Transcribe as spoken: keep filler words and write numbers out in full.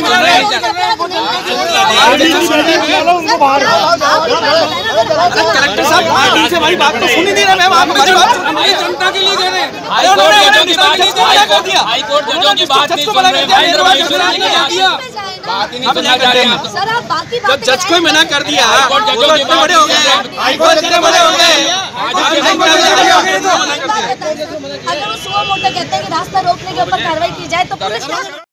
Collector साहब party से हमारी बात तो सुन ही नहीं रहे मैम, आप हमारी बात जनता के लिए कह रहे हैं। हाईकोर्ट जजों की बात नहीं सुन रहे हैं। जब जज को मना कर दिया, हाईकोर्ट जजों के बड़े हो गए, हाईकोर्ट जितने बड़े हो गए, अगर वो सुओ मोटो कहते हैं कि रास्ता रोकने के ऊपर कार्रवाई की जाए तो पुलिस